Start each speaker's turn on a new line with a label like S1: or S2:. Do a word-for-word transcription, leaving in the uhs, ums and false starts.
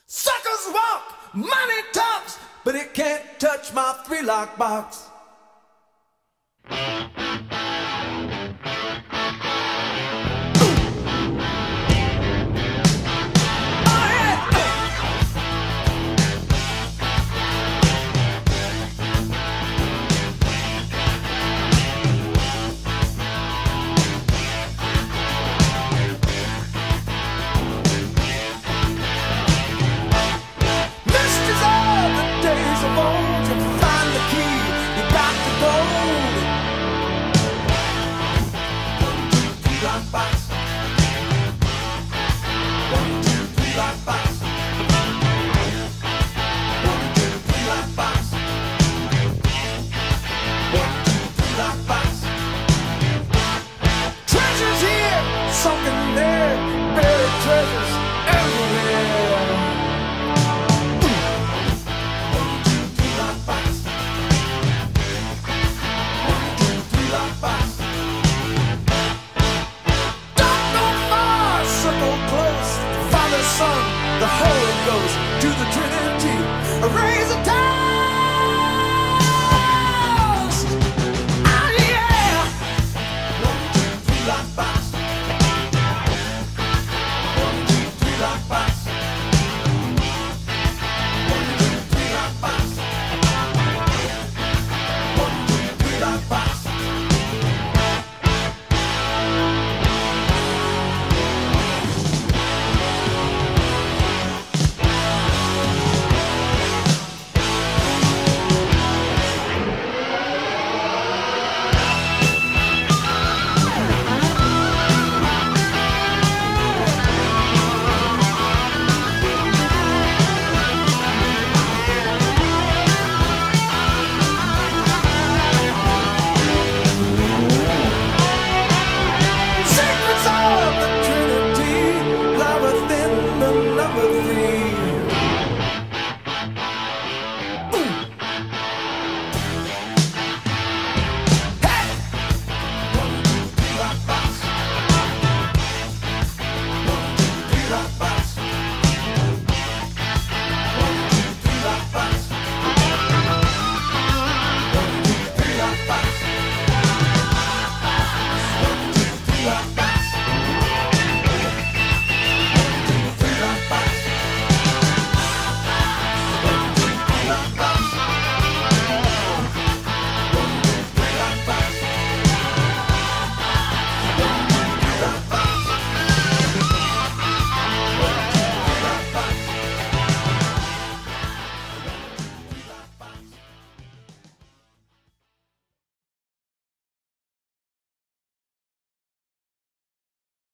S1: Suckers walk, money talks, but it can't touch my three-lock box. Sunken there, buried treasures everywhere. One, two, three, lock box. One, two, three, lock box. Don't go far, circle close. Father, Son, the Holy Ghost, to the Trinity. Raise a time.